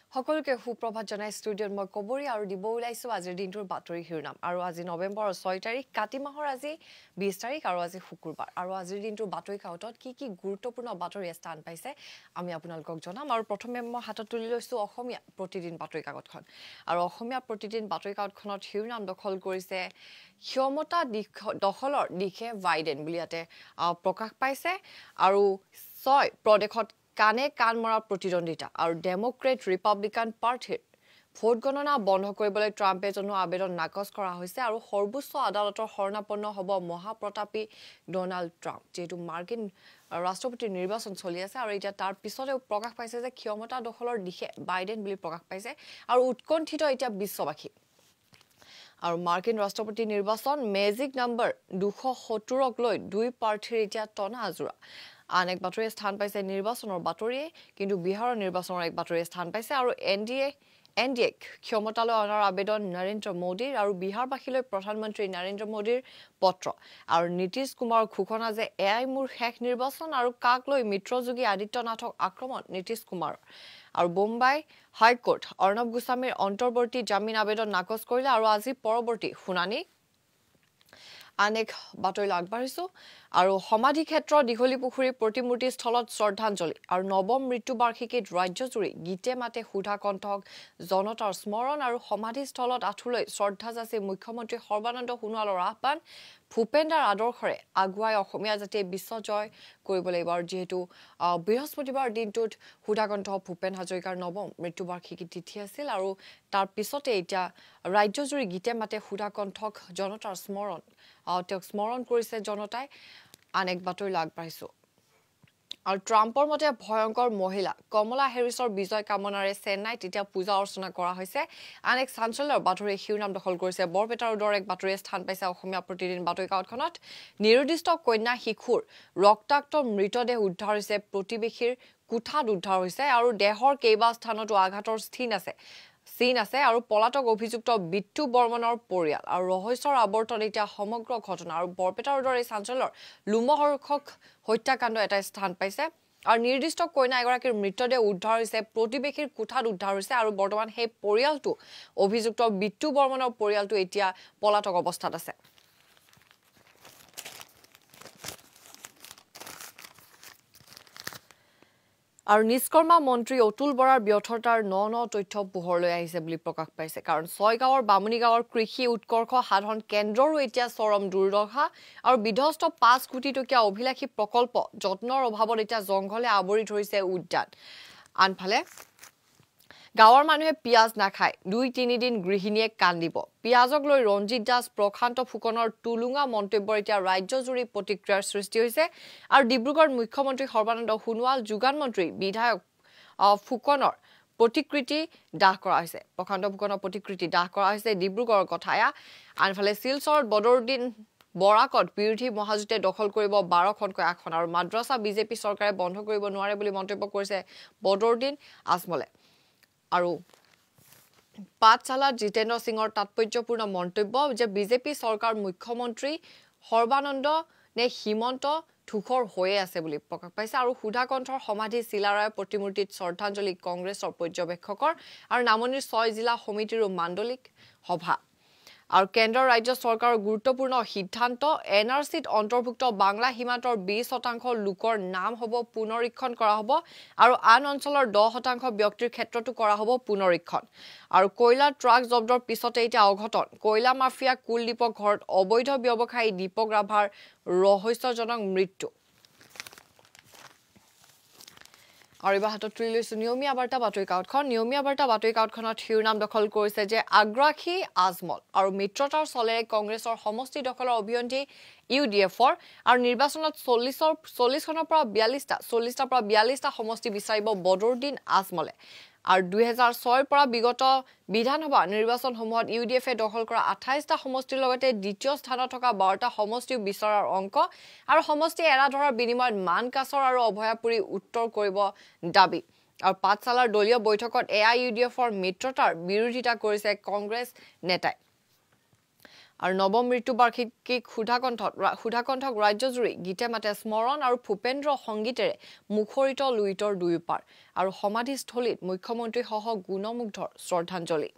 সকলোকে সুপ্ৰভাত জনাই ষ্টুডিঅ'ত মই কবৰী আৰু দিব ওলাইছো আজিৰ দিনটোৰ বাতৰি শিৰোনাম আৰু আজি নৱেম্বৰৰ 6 তাৰিখ কাতি মাহৰ আজি 20 তাৰিখ আৰু আজি শুকুৰবাৰ আৰু আজিৰ দিনটোৰ বাতৰি কাকতত কি গুৰুত্বপূৰ্ণ বাতৰি স্থান পাইছে আমি আপোনালোকক জনাম আৰু প্ৰথমে মই হাতত তুলি লৈছো অসমীয়া প্ৰতিদিন বাতৰি কাকতখন আৰু অসমীয়া প্ৰতিদিন বাতৰি কাকতখনত শিৰোনাম দখল কৰিছে ক্ষমতা দখলৰ দিশে বাইডেন বুলি ইয়াতে প্ৰকাশ পাইছে আৰু 6 প্ৰদেশত কানে কান মৰা প্ৰতিদ্বন্দিতা আৰু ডেমোক্ৰেট ৰিপাব্লিকান পাৰ্টিৰ ভোট গণনা বন্ধ কৰিবলৈ ট্ৰাম্পে জনোৱা আবেদন নাকচ কৰা হৈছে আৰু সৰ্বোচ্চ আদালতৰ শৰণাপন্ন হ'ব মহাপ্ৰতাপী ডনাল্ড ট্ৰাম্প যেটো মাৰ্কিন ৰাষ্ট্ৰপতিৰ নিৰ্বাচন চলি আছে আৰু এতিয়া তাৰ পিছতে প্ৰকাশ পাইছে যে ক্ষমতা দখলৰ দিশে বাইডেন বুলি প্ৰকাশ পাইছে আৰু উৎকণ্ঠিত এতিয়া বিশ্ববাসী আৰু মাৰ্কিন ৰাষ্ট্ৰপতি নিৰ্বাচন মেজিক নম্বৰ 270ক লৈ দুই প্ৰাৰ্থীৰ এতিয়া টনা আজোৰা আন এক বাতৰি স্থান পাইছে নিৰ্বাচনৰ বাতৰিয়ে কিন্তু বিহাৰৰ নিৰ্বাচনৰ এক বাতৰি স্থান পাইছে আৰু এনডিএ ক্ষমতালৈ অনাৰ আবেদন নৰেন্দ্ৰ মোদীৰ আৰু বিহাৰবাসীলৈ প্ৰধানমন্ত্ৰী নৰেন্দ্ৰ মোদীৰ পত্ৰ আৰু নীতিশ কুমাৰ ঘোষণা যে এআই মোৰ শেষ নিৰ্বাচন আৰু কাক লৈ মিত্ৰযোগী আদিত্যনাথক আক্ৰমণ নীতিশ কুমাৰ আৰু বোম্বাই হাইকোৰ্ট অৰ্ণৱ গোস্বামীৰ অন্তৰ্বৰ্তী জামিন আবেদন নাকচ কৰিলে আৰু আজি পৰৱৰ্তী শুনানি আনেক বাতৰি আগবাঢ়িছো আৰু সমাধি ক্ষেত্ৰ দীঘলী পুখুৰী প্ৰতিমূৰ্তি স্থলত শ্ৰদ্ধাঞ্জলি আৰু নৱম মৃত্যু বাৰ্ষিকীত ৰাজ্যজুৰি গীতে মাতে সুধা কণ্ঠক জনতাৰ স্মৰণ আৰু সমাধি স্থলত আঠুলৈ শ্ৰদ্ধা যাচি মুখ্যমন্ত্ৰী সৰ্বানন্দ সোণোৱালৰ আহ্বান ভূপেন্দ্ৰৰ আদৰ্শৰে আগুৱাই অসমীয়া জাতিয়ে বিশ্ব জয় কৰিব লাগিব আৰু যেহেতু বৃহস্পতিবাৰ দিনটোত সুধাকণ্ঠ ভূপেন হাজৰিকাৰ নৱম মৃত্যু বাৰ্ষিকী তিথি আছিল আৰু তাৰ পিছতে এতিয়া ৰাজ্যজুৰি গীতে মাতে সুধাকণ্ঠক জনতাৰ স্মৰণ তেওঁক স্মৰণ কৰিছে জনতাই আনেক বাতৰি আগবাঢ়িছো আৰু ট্ৰাম্পৰ মতে ভয়ংকৰ মহিলা কমলা হেৰিছৰ বিজয় কামনাৰে চেন্নাইত এতিয়া পূজা অৰ্চনা কৰা হৈছে আনেক চাঞ্চল্যৰ বাতৰি শিৰোনাম দখল কৰিছে বৰপেটাৰ উদৰ এক বাতৰি স্থান পাইছে অসমীয়া প্ৰতিদিন বাতৰি কাকতখনত নিৰুদ্দিষ্ট কন্যা শিশুৰ ৰক্তাক্ত মৃতদেহ উদ্ধাৰ হৈছে প্ৰতিবেশীৰ কোঠাত উদ্ধাৰ হৈছে আৰু দেহৰ কেইবা স্থানতো আঘাতৰ চিন আছে আৰু পলাতক অভিযুক্ত বিট্টু বৰ্মনৰ পৰিয়াল আৰু ৰহস্যৰ আৱৰ্তন এতিয়া সমগ্ৰ ঘটনা আৰু বৰপেটাৰ উদৰ এই চাঞ্চল্যৰ লোমহৰ্ষক হত্যাকাণ্ড এটা স্থান পাইছে আৰু নিৰ্দিষ্ট কন্যা এগৰাকীৰ মৃতদেহ উদ্ধাৰ হৈছে প্ৰতিবেশীৰ কোঠাত উদ্ধাৰ হৈছে আৰু বৰ্তমান সেই পৰিয়ালটো অভিযুক্ত বিট্টু বৰ্মনৰ পৰিয়ালটো এতিয়া পলাতক অৱস্থাত আছে আৰু নিষ্কৰ্মা মন্ত্ৰী অতুল বৰাৰ ব্যৰ্থতাৰ ন তথ্য পোহৰলৈ আহিছে বুলি প্ৰকাশ পাইছে কাৰণ 6 গাঁৱৰ বামুণী গাঁৱৰ কৃষি উৎকৰ্ষ সাধন কেন্দ্ৰৰো এতিয়া চৰম দুৰ্দশা আৰু বিধ্বস্ত 5 কোটি টকীয়া অভিলাষী প্ৰকল্প যত্নৰ অভাৱত এতিয়া জংঘলে আৱৰি ধৰিছে উদ্যান আনফালে গাঁৱৰ মানুহে পিয়াজ নাখায় 2-3 দিন গৃহিণীয়ে কান্দিব পিয়াজক লৈ ৰঞ্জিত দাস প্ৰশান্ত ফুকনৰ তুলুঙা মন্তব্যৰ এতিয়া ৰাজ্যজুৰি প্ৰতিক্ৰিয়াৰ সৃষ্টি হৈছে আৰু ডিব্ৰুগড় মুখ্যমন্ত্ৰী সৰ্বানন্দ সোণোৱাল যোগান মন্ত্ৰী বিধায়ক ফুকনৰ প্ৰতিকৃতি দাহ কৰা হৈছে প্ৰশান্ত ফুকনৰ প্ৰতিকৃতি দাহ কৰা হৈছে ডিব্ৰুগড়ৰ কথায়া আনফালে শিলচৰত বদৰুদ্দিন বৰাকত বিৰোধী মহাজোঁটে দখল কৰিব 12খনকৈ আসন আৰু মাদ্ৰাছা বিজেপি চৰকাৰে বন্ধ কৰিব নোৱাৰে বুলি মন্তব্য কৰিছে বদৰুদ্দিন আজমলে আৰু পাঠশালাত জিতেন্দ্ৰ সিঙৰ তাৎপৰ্যপূৰ্ণ মন্তব্য যে বিজেপি চৰকাৰ মুখ্যমন্ত্ৰী সৰ্বানন্দ নে হিমন্ত ধূসৰ হৈয়ে আছে বুলি প্ৰকাশ পাইছে আৰু সুধাকণ্ঠৰ সমাধি চিলাৰায় প্ৰতিমূৰ্তিত শ্ৰদ্ধাঞ্জলি কংগ্ৰেছৰ পৰ্যবেক্ষকৰ আৰু নামনিৰ 6 জিলা সমিতিৰো মাণ্ডলিক সভা আৰু কেন্দ্ৰ ৰাজ্য চৰকাৰৰ গুৰুত্বপূৰ্ণ সিদ্ধান্ত এনআৰচিত অন্তৰ্ভুক্ত বাংলা সীমান্তৰ 20% লোকৰ নাম হ'ব পুনৰীক্ষণ কৰা হ'ব আৰু আন অঞ্চলৰ 10% ব্যক্তিৰ ক্ষেত্ৰতো কৰা হ'ব পুনৰীক্ষণ আৰু কয়লা ট্ৰাক জব্দৰ পিছতে এতিয়া অঘটন কয়লা মাফিয়া কুলদীপক ঘৰত অবৈধ ব্যৱসায়ী দীপক ৰাভাৰ ৰহস্যজনক মৃত্যু আৰু এবাৰ হাতত তুলি লৈছো নিয়মীয়া বাৰ্তা বাতৰি কাকতখন নিয়মীয়া বাৰ্তা বাতৰি কাকতখনত শিৰোনাম দখল কৰিছে যে আগ্ৰাসী আজমল আৰু মিত্ৰতাৰ চলেৰে কংগ্ৰেছৰ সমষ্টি দখলৰ অভিয়ন্তি ইউডিএফৰ আৰু নিৰ্বাচনত 40খনৰ পৰা 42টা সমষ্টি বিচাৰিব বদৰুদ্দিন আজমলে আৰু 2006 পৰা বিগত বিধানসভা নিৰ্বাচনসমূহত ইউডিএফে দখল কৰা 28টা সমষ্টিৰ লগতে দ্বিতীয় স্থানত থকা 12টা সমষ্টি বিচৰাৰ অংক আৰু সমষ্টি এৰা ধৰাৰ বিনিময়ত মানকাছৰ আৰু অভয়াপুৰী উত্তৰ কৰিব দাবী আৰু পাঠশালাৰ দলীয় বৈঠকত এআইইউডিএফৰ মিত্ৰতাৰ বিৰোধিতা কৰিছে কংগ্ৰেছ নেতাই আৰু নৱম মৃত্যুবাৰ্ষিকীক সুধাকণ্ঠক ৰাজ্যজুৰি গীতে মাতে স্মৰণ আৰু ভূপেন্দ্ৰ সংগীতেৰে মুখৰিত লুইতৰ দুয়োপাৰ আৰু সমাধিস্থলীত মুখ্যমন্ত্ৰীসহ গুণমুগ্ধৰ শ্ৰদ্ধাঞ্জলি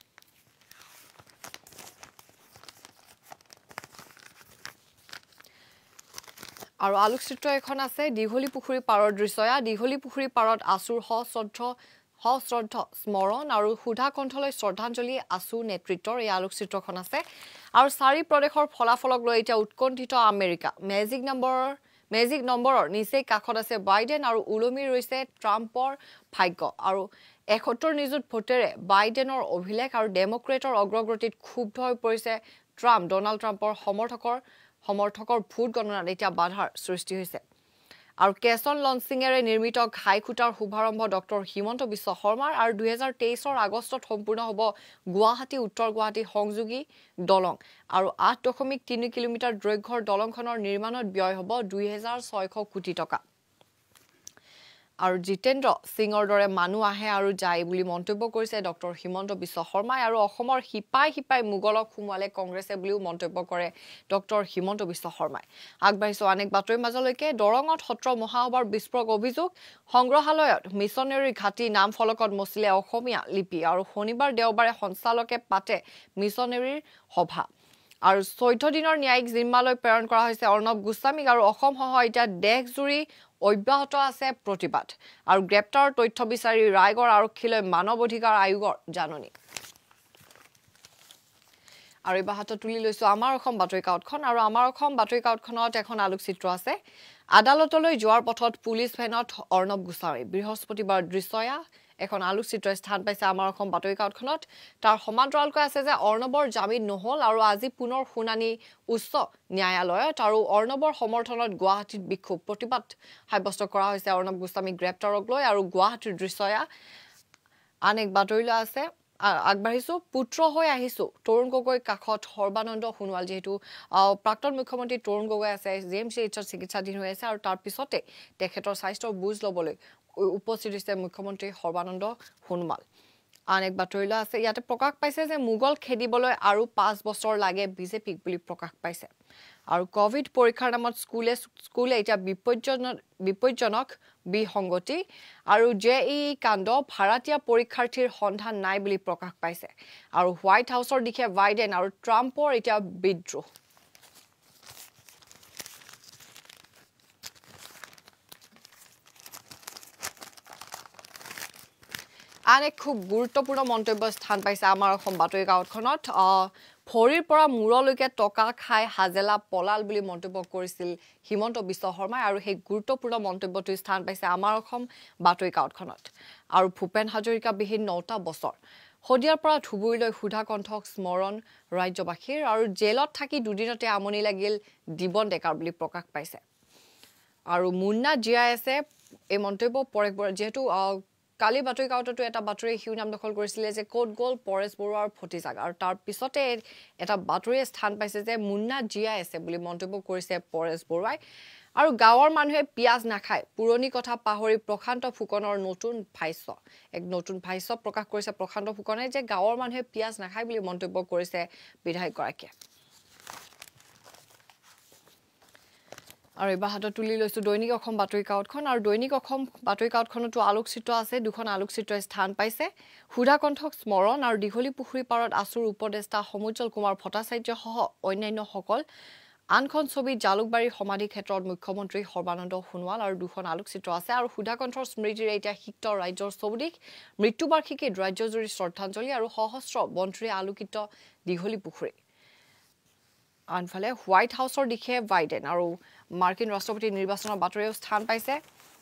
আৰু আলোকচিত্ৰ এখন আছে দীঘলী পুখুৰী পাৰৰ দৃশ্যয়া দীঘলী পুখুৰী পাৰত আছুৰ সশ্ৰদ্ধ স্মৰণ আৰু সুধাকণ্ঠলৈ শ্ৰদ্ধাঞ্জলি আছু নেতৃত্বৰ এই আলোকচিত্ৰখন আছে আৰু চাৰি প্ৰদেশৰ ফলাফলক লৈ এতিয়া উৎকণ্ঠিত আমেৰিকা মেজিক নম্বৰৰ নিচেই কাষত আছে বাইডেন আৰু উলমি ৰৈছে ট্ৰাম্পৰ ভাগ্য আৰু ৭১ নিযুত ভোটেৰে বাইডেনৰ অভিলেখ আৰু ডেমক্ৰেটৰ অগ্ৰগতিত ক্ষুব্ধ হৈ পৰিছে ডোনাল্ড ট্ৰাম্পৰ সমৰ্থকৰ ভোট গণনাত এতিয়া বাধাৰ সৃষ্টি হৈছে আৰু কেছন লঞ্চিঙেৰে নিৰ্মিত ঘাইখুটাৰ শুভাৰম্ভ ডক্টৰ হিমন্ত বিশ্ব শৰ্মাৰ আৰু ২০২৩ৰ আগষ্টত সম্পূৰ্ণ হ'ব গুৱাহাটী উত্তৰ গুৱাহাটী সংযোগী দলং আৰু ৮.৩ কিলোমিটাৰ দৈৰ্ঘ্যৰ দলংখনৰ নিৰ্মাণত ব্যয় হ'ব ২৬০০ কোটি টকা আৰু জিতেন্দ্ৰ সিঙৰ দৰে মানুহ আহে আৰু যায় বুলি মন্তব্য কৰিছে ডক্টৰ হিমন্ত বিশ্ব শৰ্মাই আৰু অসমৰ হিপাই মুগলক সুমুৱালে কংগ্ৰেছে বুলিও মন্তব্য কৰে ডক্টৰ হিমন্ত বিশ্ব শৰ্মাই আগবাঢ়িছো অনেক বাতৰিৰ মাজলৈকে দৰঙত সত্ৰ মহাসভাৰ বিস্ফোৰক অভিযোগ সংগ্ৰহালয়ত মিছনেৰী ঘাটি নাম ফলকত মচিলে অসমীয়া লিপি আৰু শনিবাৰ দেওবাৰে সঞ্চালকে পাতে মিছনেৰীৰ সভা আৰু ১৪ দিনৰ ন্যায়িক জিম্মালৈ প্ৰেৰণ কৰা হৈছে অৰ্ণৱ গোস্বামীক আৰু অসমসহ এতিয়া দেশজুৰি অব্যাহত আছে প্ৰতিবাদ আৰু গ্ৰেপ্তাৰ তথ্য বিচাৰি ৰায়গড় আৰক্ষীলৈ মানৱ অধিকাৰ আয়োগৰ জাননী আৰু এই বাহাত তুলি লৈছো আমাৰ অসম বাতৰি কাকতখন আৰু আমাৰ অসম বাতৰি কাকতখনত এখন আলোকচিত্ৰ আছে আদালতলৈ যোৱাৰ পথত পুলিচ ভেনত অৰ্ণৱ গোস্বামী বৃহস্পতিবাৰ দৃশ্যয়া এখন আলোকচিত্ৰ স্থান পাইছে আমাৰ অসম বাতৰি কাকতখনত তাৰ সমান্তৰালকৈ আছে যে অৰ্ণৱৰ জামিন নহল আৰু আজি পুনৰ শুনানি উচ্চ ন্যায়ালয়ত আৰু অৰ্ণৱৰ সমৰ্থনত গুৱাহাটীত বিক্ষোভ প্ৰতিবাদ সাব্যস্ত কৰা হৈছে অৰ্ণৱ গোস্বামী গ্ৰেপ্তাৰক লৈ আৰু গুৱাহাটীৰ দৃশ্যয়া আন এক বাতৰিলৈ আছে আগবাঢ়িছো পুত্ৰ হৈ আহিছো তৰুণ গগৈ কাখত সৰ্বানন্দ সোণোৱাল যেহেতু প্ৰাক্তন মুখ্যমন্ত্ৰী তৰুণ গগৈ আছে জেএমচিএইচৰ চিকিৎসাধীন হৈ আছে আৰু তাৰ পিছতে তেখেতৰ স্বাস্থ্যৰ বুজ ল'বলৈ উপস্থিত হৈছে মুখ্যমন্ত্ৰী সৰ্বানন্দ সোণোৱাল আন এক বাতৰিলৈ আছে ইয়াতে প্ৰকাশ পাইছে যে মুগল খেদিবলৈ আৰু ৫ বছৰ লাগে বিজেপিক বুলি প্ৰকাশ পাইছে আৰু কোভিড পৰীক্ষাৰ নামত স্কুলে এতিয়া বিপজ্জনক বিসংগতি আৰু জেই কাণ্ড ভাৰতীয় পৰীক্ষাৰ্থীৰ সন্ধান নাই বুলি প্ৰকাশ পাইছে আৰু হোৱাইট হাউচৰ দিশে বাইডেন আৰু ট্ৰাম্পৰ এতিয়া বিদ্ৰোহ আন এক খুব গুৰুত্বপূৰ্ণ মন্তব্য স্থান পাইছে আমাৰ অসম বাতৰি কাকতখনত ভৰিৰ পৰা মূৰলৈকে টকা খাই হাজেলা পলাল বুলি মন্তব্য কৰিছিল হিমন্ত বিশ্ব শৰ্মাই আৰু সেই গুৰুত্বপূৰ্ণ মন্তব্যটো স্থান পাইছে আমাৰ অসম বাতৰি কাকতখনত আৰু ভূপেন হাজৰিকা বিহীন ৯টা বছৰ হদিয়াৰ পৰা ধুবুৰীলৈ সুধাকণ্ঠক স্মৰণ ৰাজ্যবাসীৰ আৰু জেলত থাকি দুদিনতে আমনি লাগিল দিবন ডেকাৰ বুলি প্ৰকাশ পাইছে আৰু মুন্না জিয়াই আছে এই মন্তব্য যেহেতু কালি বাতৰি কাকতটো এটা বাতৰি হিউ নাম দখল কৰিছিলে যে কোট গল পৰেশ বৰুৱাৰ ফটিজাক আৰু তাৰ পিছতে এটা বাতৰিয়ে স্থান পাইছে যে মুন্না জিয়াই আছে বুলি মন্তব্য কৰিছে পৰেশ বৰুৱাই আৰু গাঁৱৰ মানুহে পিয়াজ নাখায় পুৰণি কথা পাহৰি প্ৰশান্ত ফুকনৰ নতুন ভাষ্য প্ৰকাশ কৰিছে প্ৰশান্ত ফুকনে যে গাঁৱৰ মানুহে পিয়াজ নাখায় বুলি মন্তব্য কৰিছে বিধায়কগৰাকীয়ে আৰু এই বাহাত তুলি লৈছো দৈনিক অসম বাতৰি কাকতখন আৰু দৈনিক অসম বাতৰি কাকতখনতো আলোকচিত্ৰ আছে দুখন আলোকচিত্ৰ স্থান পাইছে সুধাকণ্ঠক স্মৰণ আৰু দীঘলী পুখুৰী পাৰত আছুৰ উপদেষ্টা সমুজ্জ্বল কুমাৰ ভট্টাচাৰ্যসহ অন্যান্যসকল আনখন ছবি জালুকবাৰী সমাধি ক্ষেত্ৰত মুখ্যমন্ত্ৰী সৰ্বানন্দ সোণোৱাল আৰু দুখন আলোকচিত্ৰ আছে আৰু সুধাকণ্ঠৰ স্মৃতিৰে এতিয়া সিক্ত ৰাজ্যৰ চৌদিশ মৃত্যুবাৰ্ষিকীত ৰাজ্যজুৰি শ্ৰদ্ধাঞ্জলি আৰু সহস্ৰ বন্তিৰে আলোকিত দীঘলী পুখুৰী আনফালে হোৱাইট হাউচৰ দিশে বাইডেন আৰু মাৰ্কিন ৰাষ্ট্ৰপতি নিৰ্বাচনৰ বাতৰিও স্থান পাইছে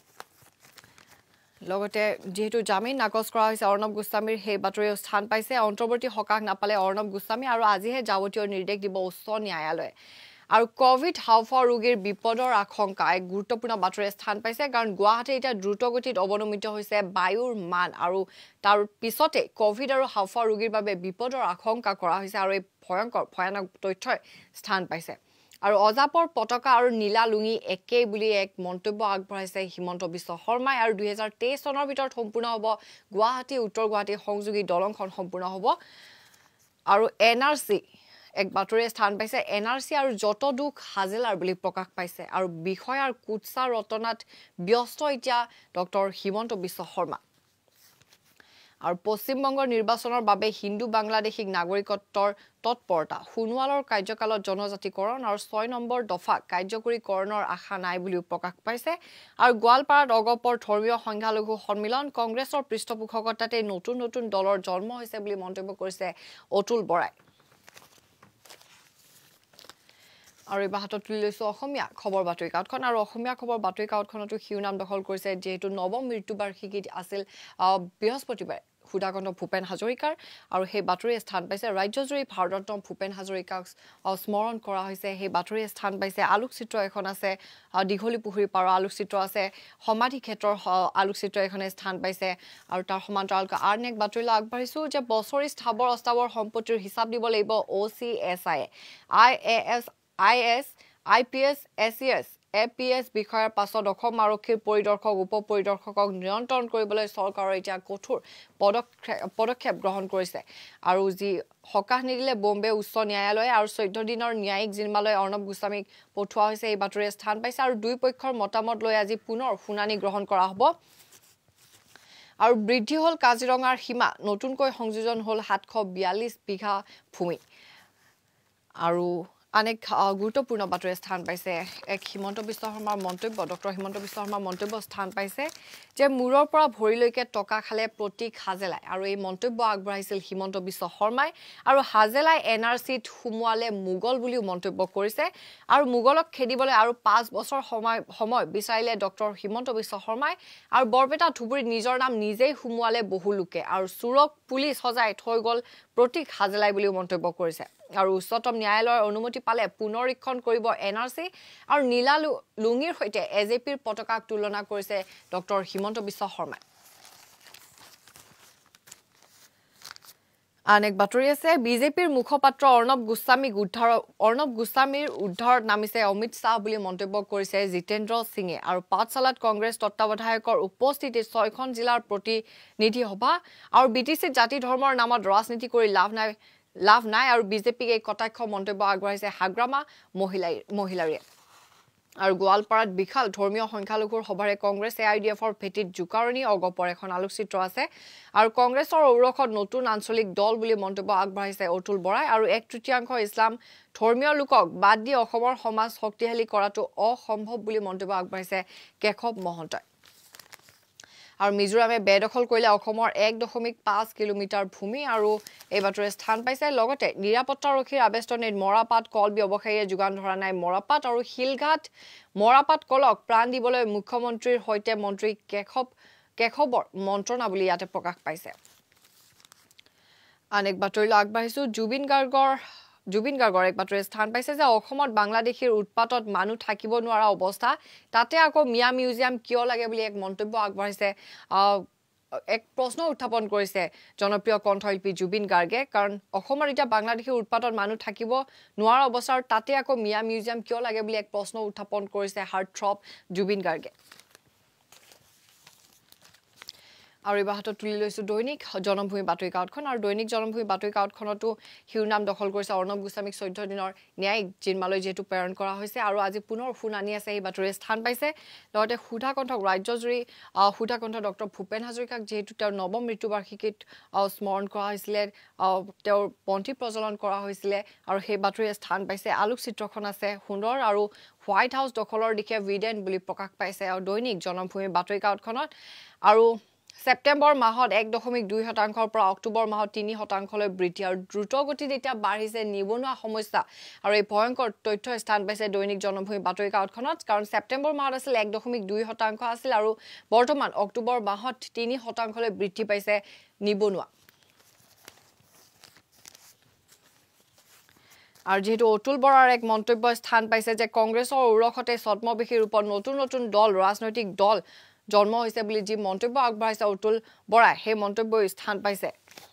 লগতে যেহেতু জামিন নাকচ কৰা হৈছে অৰ্ণৱ গোস্বামীৰ সেই বাতৰিও স্থান পাইছে অন্তৰ্বৰ্তী সকাহ নাপালে অৰ্ণৱ গোস্বামী আৰু আজিহে যাৱতীয় নিৰ্দেশ দিব উচ্চ ন্যায়ালয়ে আৰু কোভিড হাওফাও ৰোগীৰ বিপদৰ আশংকা এক গুৰুত্বপূৰ্ণ বাতৰিয়ে স্থান পাইছে কাৰণ গুৱাহাটী এতিয়া দ্ৰুতগতিত অৱনমিত হৈছে বায়ুৰ মান আৰু তাৰ পিছতে কোভিড আৰু হাওফাও ৰোগীৰ বাবে বিপদৰ আশংকা কৰা হৈছে আৰু এই ভয়ানক তথ্যই স্থান পাইছে আৰু অজাপৰ পতাকা আৰু নীলা লুঙি একেই বুলি এক মন্তব্য আগবঢ়াইছে হিমন্ত বিশ্ব শৰ্মাই আৰু ২০২৩ চনৰ ভিতৰত সম্পূৰ্ণ হ'ব গুৱাহাটী উত্তৰ গুৱাহাটী সংযোগী দলংখন সম্পূৰ্ণ হ'ব আৰু এক বাতৰিয়ে স্থান পাইছে এনআৰসি আৰু যত দুখ হাজেলাৰ বুলি প্ৰকাশ পাইছে আৰু বিষয়াৰ কুৎসা ৰটনাত ব্যস্ত এতিয়া ডক্টৰ হিমন্ত বিশ্ব শৰ্মা আৰু পশ্চিমবংগৰ নিৰ্বাচনৰ বাবে হিন্দু বাংলাদেশিক নাগৰিকত্বৰ তৎপৰতা হুনৱালৰ কাৰ্যকালত জনজাতিকৰণ আৰু 6 নম্বৰ দফা কাৰ্যকৰীকৰণৰ আশা নাই বুলিও প্ৰকাশ পাইছে আৰু গোৱালপাৰাত অগপৰ ধৰ্মীয় সংখ্যালঘু সন্মিলন কংগ্ৰেছৰ পৃষ্ঠপোষকতাতে নতুন নতুন দলৰ জন্ম হৈছে বুলি মন্তব্য কৰিছে অতুল বৰাই আৰু ইবাহত তুলি লৈছো অসমীয়া খবৰ বাতৰি কাকতখন আৰু অসমীয়া খবৰ বাতৰি কাকতখনতো শিউনাম দখল কৰিছে যেহেতু নৱম মৃত্যুবাৰ্ষিকী আছিল বৃহস্পতিবাৰে সুদাকণ্ঠ ভূপেন হাজৰিকাৰ আৰু সেই বাতৰিয়ে স্থান পাইছে ৰাজ্যজুৰি ভাৰতৰত্ন ভূপেন হাজৰিকাক স্মৰণ কৰা হৈছে সেই বাতৰিয়ে স্থান পাইছে আলোকচিত্ৰ এখন আছে দীঘলী পুখুৰী পাৰৰ আলোকচিত্ৰ আছে সমাধি ক্ষেত্ৰৰ আলোকচিত্ৰ এখনে স্থান পাইছে আৰু তাৰ সমান্তৰালকৈ আন এক বাতৰিলৈ আগবাঢ়িছো যে বছৰি স্থাবৰ অস্থাবৰ সম্পত্তিৰ হিচাপ দিব লাগিব OCSI IAS IS IPS SES APS বিষয়াৰ পাছত অসম আৰক্ষীৰ পৰিদৰ্শক উপপৰিদৰ্শকক নিয়ন্ত্ৰণ কৰিবলৈ চৰকাৰৰ এতিয়া কঠোৰ পদক্ষেপ গ্ৰহণ কৰিছে আৰু যি হকাহ নিদিলে বম্বে উচ্চ ন্যায়ালয় আৰু 14 দিনৰ ন্যায়িক জিম্মালৈ অৰ্ণৱ গোস্বামীক পঠোৱা হৈছে এই বাতৰিয়ে স্থান পাইছে আৰু দুই পক্ষৰ মতামত লৈ আজি পুনৰ শুনানি গ্ৰহণ কৰা হ'ব আৰু বৃদ্ধি হল কাজিৰঙাৰ সীমা নতুনকৈ সংযোজন হল 742 বিঘা ভূমি আৰু অনেক গুৰুত্বপূৰ্ণ বাতৰি স্থান পাইছে এক হিমন্ত বিশ্ব শৰ্মাৰ মন্তব্য ডক্টৰ হিমন্ত বিশ্ব শৰ্মাৰ মন্তব্য স্থান পাইছে যে মূৰৰ পৰা ভৰিলৈকে টকা খালে প্ৰতীক হাজেলাই আৰু এই মন্তব্য আগবঢ়াইছিল হিমন্ত বিশ্ব শৰ্মাই আৰু হাজেলাই এনআৰসিত সুমুৱালে মুগল বুলিও মন্তব্য কৰিছে আৰু মুগলক খেদিবলৈ আৰু 5 বছৰ সময় বিচাৰিলে ডক্টৰ হিমন্ত বিশ্ব শৰ্মাই আৰু বৰপেটা ধুবুৰীত নিজৰ নাম নিজেই সুমুৱালে বহু লোকে আৰু চুৰক পুলিচ সজাই থৈ গল প্ৰতীক হাজেলাই বুলিও মন্তব্য কৰিছে আৰু উচ্চতম ন্যায়ালয়ৰ অনুমতি পালে পুনৰীক্ষণ কৰিব এনআৰসি আৰু নীলা লুঙিৰ সৈতে এজেপিৰ পতাকাক তুলনা কৰিছে ডক্টৰ হিমন্ত বিশ্ব শৰ্মাই আনেক বাতৰি আছে বিজেপিৰ মুখপাত্ৰ অৰ্ণৱ গোস্বামীৰ উদ্ধাৰত নামিছে অমিত শাহ বুলি মন্তব্য কৰিছে জিতেন্দ্ৰ সিঙে আৰু পাঠশালাত কংগ্ৰেছ তত্ত্বাৱধায়কৰ উপস্থিতিত 6খন জিলাৰ প্ৰতিনিধি সভা আৰু বিটিচিত জাতি ধৰ্মৰ নামত ৰাজনীতি কৰি লাভ নাই আৰু বিজেপিক এই কটাক্ষ মন্তব্য আগবঢ়াইছে হাগ্ৰামা মহিলাৰীয়ে আৰু গোৱালপাৰাত বিশাল ধৰ্মীয় সংখ্যালঘুৰ সভাৰে কংগ্ৰেছ AIDFৰ ভেটিত জুকাৰণী অগপৰ এখন আলোকচিত্ৰ আছে আৰু কংগ্ৰেছৰ ঔৰখত নতুন আঞ্চলিক দল বুলি মন্তব্য আগবঢ়াইছে অতুল বৰাই আৰু 1/3 ইছলাম ধৰ্মীয় লোকক বাদ দি অসমৰ সমাজ শক্তিশালী কৰাটো অসম্ভৱ বুলি মন্তব্য আগবঢ়াইছে কেশৱ মহন্তই আৰু মিজোৰামে বেদখল কৰিলে অসমৰ 1.5 কিলোমিটাৰ ভূমি আৰু এই বাতৰিয়ে স্থান পাইছে লগতে নিৰাপত্তাৰক্ষীৰ আবেষ্টনীত মৰাপাট কল ব্যৱসায়ীয়ে যোগান ধৰা নাই মৰাপাট আৰু হিলঘাট মৰাপাট কলক প্ৰাণ দিবলৈ মুখ্যমন্ত্ৰীৰ সৈতে মন্ত্ৰী কেশৱৰ মন্ত্ৰণা বুলি ইয়াতে প্ৰকাশ পাইছে আন এক বাতৰিলৈ আগবাঢ়িছো জুবিন গাৰ্গৰ এক বাতৰিয়ে স্থান পাইছে যে অসমত বাংলাদেশীৰ উৎপাতত মানুহ থাকিব নোৱাৰা অৱস্থা তাতে আকৌ মিয়া মিউজিয়াম কিয় লাগে বুলি এক মন্তব্য আগবঢ়াইছে এক প্ৰশ্ন উত্থাপন কৰিছে জনপ্ৰিয় কণ্ঠশিল্পী জুবিন গাৰ্গে কাৰণ অসমৰ এতিয়া বাংলাদেশীৰ উৎপাতত মানুহ থাকিব নোৱাৰা অৱস্থা আৰু তাতে আকৌ মিয়া মিউজিয়াম কিয় লাগে বুলি এক প্ৰশ্ন উত্থাপন কৰিছে হাৰ্টথ্ৰব জুবিন গাৰ্গে আৰু ইবাহত তুলি লৈছো দৈনিক জনমভূমি বাতৰি কাকতখন আৰু দৈনিক জনমভূমি বাতৰি কাকতখনতো শিউনাম দখল কৰিছে অৰ্ণৱ গোস্বামীক 14 দিনৰ ন্যায়িক জিম্মালৈ যেহেতু প্ৰেৰণ কৰা হৈছে আৰু আজি পুনৰ শুনানি আছে এই বাতৰিয়ে স্থান পাইছে লগতে সুধাকণ্ঠক ৰাজ্যজুৰি সুধাকণ্ঠ ডক্টৰ ভূপেন হাজৰিকাক যেহেতু তেওঁৰ নৱম মৃত্যুবাৰ্ষিকীত স্মৰণ কৰা হৈছিলে তেওঁৰ পন্থী প্ৰজ্বলন কৰা হৈছিলে আৰু সেই বাতৰিয়ে স্থান পাইছে আলোকচিত্ৰখন আছে সুন্দৰ আৰু হোৱাইট হাউচ দখলৰ দিশে ভিডেন বুলি প্ৰকাশ পাইছে আৰু দৈনিক জনমভূমি বাতৰি কাকতখনত আৰু সেপ্টেম্বৰ মাহত 1.2% পৰা অক্টোবৰ মাহত 3% বৃদ্ধি আৰু দ্ৰুতগতিত এতিয়া বাঢ়িছে নিবনুৱা সমস্যা আৰু এই ভয়ংকৰ তথ্য স্থান পাইছে দৈনিক জনমভূমি বাতৰি কাকতখনত কাৰণ সেপ্টেম্বৰ মাহত আছিল 1.2% আছিল আৰু বৰ্তমান অক্টোবৰ মাহত 3% বৃদ্ধি পাইছে নিবনুৱা আৰু যেহেতু অতুল বৰাৰ এক মন্তব্য স্থান পাইছে যে কংগ্ৰেছৰ ঔৰখতে ছদ্মবেশীৰ ৰূপত নতুন দল ৰাজনৈতিক দল জন্ম হৈছে বুলি যি মন্তব্য আগবঢ়াইছে অতুল বৰাই সেই মন্তব্য স্থান পাইছে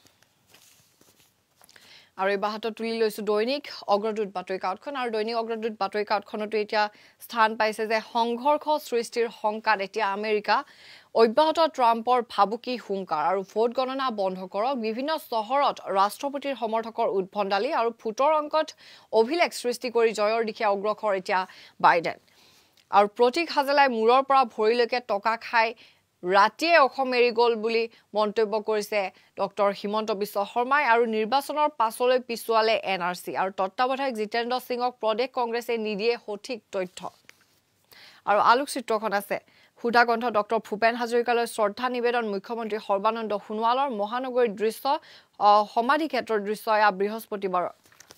আৰু এই বাহত তুলি লৈছো দৈনিক অগ্ৰদূত বাতৰি কাকতখন আৰু দৈনিক অগ্ৰদূত বাতৰি কাকতখনতো এতিয়া স্থান পাইছে যে সংঘৰ্ষ সৃষ্টিৰ শংকাত এতিয়া আমেৰিকা অব্যাহত ট্ৰাম্পৰ ভাবুকি হুংকাৰ আৰু ভোট গণনা বন্ধ কৰক বিভিন্ন চহৰত ৰাষ্ট্ৰপতিৰ সমৰ্থকৰ উদ্ভণ্ডালি আৰু ভোটৰ অংকত অভিলেখ সৃষ্টি কৰি জয়ৰ দিশে অগ্ৰসৰ এতিয়া বাইডেন আৰু প্ৰতীক হাজেলাই মূৰৰ পৰা ভৰিলৈকে টকা খাই ৰাতিয়ে অসম এৰি গ'ল বুলি মন্তব্য কৰিছে ডক্টৰ হিমন্ত বিশ্ব শৰ্মাই আৰু নিৰ্বাচনৰ পাছলৈ পিছুৱালে এনআৰচি আৰু তত্ত্বাৱধায়ক জিতেন্দ্ৰ সিঙক প্ৰদেশ কংগ্ৰেছে নিদিয়ে সঠিক তথ্য আৰু আলোকচিত্ৰখন আছে সুধাকণ্ঠ ডক্টৰ ভূপেন হাজৰিকালৈ শ্ৰদ্ধা নিবেদন মুখ্যমন্ত্ৰী সৰ্বানন্দ সোণোৱালৰ মহানগৰীৰ দৃশ্য সমাধি ক্ষেত্ৰৰ দৃশ্য এয়া বৃহস্পতিবাৰৰ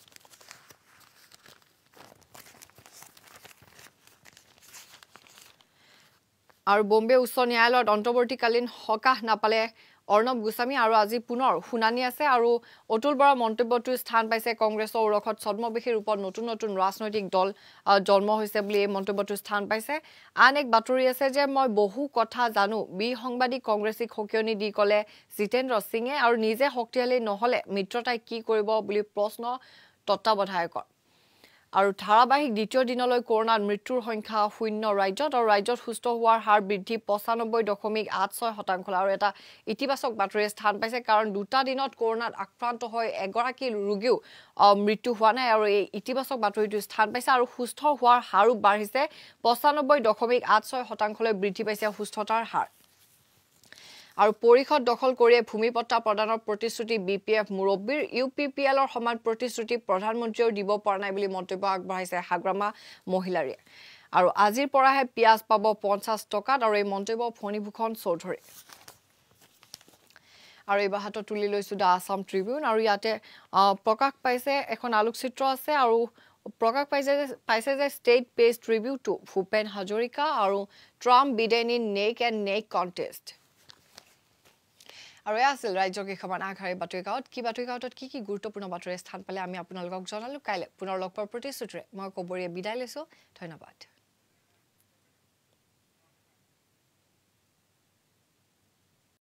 আৰু বম্বে উচ্চ ন্যায়ালয়ত অন্তৰ্বৰ্তীকালীন সকাহ নাপালে অৰ্ণৱ গোস্বামী আৰু আজি পুনৰ শুনানি আছে আৰু অতুল বৰাৰ মন্তব্যটো স্থান পাইছে কংগ্ৰেছৰ উৰখত ছদ্মবেশীৰ ওপৰত নতুন নতুন ৰাজনৈতিক দল জন্ম হৈছে বুলি এই মন্তব্যটো স্থান পাইছে আন এক বাতৰি আছে যে মই বহু কথা জানো বি সাংবাদিক কংগ্ৰেছীক সকিয়নি দি ক'লে জিতেন্দ্ৰ সিঙে আৰু নিজে শক্তিশালী নহলে মিত্ৰতাই কি কৰিব বুলি প্ৰশ্ন তত্ত্বাৱধায়কৰ আৰু ধাৰাবাহিক দ্বিতীয় দিনলৈ কৰোনাৰ মৃত্যুৰ সংখ্যা 0 ৰাজ্যত আৰু ৰাজ্যত সুস্থ হোৱাৰ হাৰ বৃদ্ধি 95.86% আৰু এটা ইতিবাচক বাতৰিয়ে স্থান পাইছে কাৰণ দুটা দিনত কৰোনাত আক্ৰান্ত হৈ এগৰাকী ৰোগীও মৃত্যু হোৱা নাই আৰু এই ইতিবাচক বাতৰিটো স্থান পাইছে আৰু সুস্থ হোৱাৰ হাৰো বাঢ়িছে 95.86%লৈ বৃদ্ধি পাইছে সুস্থতাৰ হাৰ আৰু পৰিষদ দখল কৰিয়ে ভূমিপট্টা প্ৰদানৰ প্ৰতিশ্ৰুতি বিপিএফ মুৰব্বীৰ ইউপিপিএলৰ সমান প্ৰতিশ্ৰুতি প্ৰধানমন্ত্ৰীয়েও দিব পৰা নাই বুলি মন্তব্য আগবঢ়াইছে হাগ্ৰামা মহিলাৰীয়ে আৰু আজিৰ পৰাহে পিয়াজ পাব 50 টকাত আৰু এই মন্তব্য ফণীভূষণ চৌধুৰী আৰু এই বাহাটো তুলি লৈছো দা আসাম ট্ৰিবিউন আৰু ইয়াতে প্ৰকাশ পাইছে এখন আলোকচিত্ৰ আছে আৰু প্ৰকাশ পাইছে যে state page tribute to Bhupen Hazarika আৰু Trump Biden in neck and neck contest আৰু আছিল ৰাজ্যৰ কেইখনমান আগশাৰীৰ বাতৰিকাকত কি বাতৰিকাকতত কি গুৰুত্বপূৰ্ণ বাতৰি স্থান পালে আমি আপোনালোকক জনালো কাইলৈ পুনৰ লগ পোৱাৰ প্ৰতিশ্ৰুতিৰে মই কবৰীয়ে বিদায় লৈছো ধন্যবাদ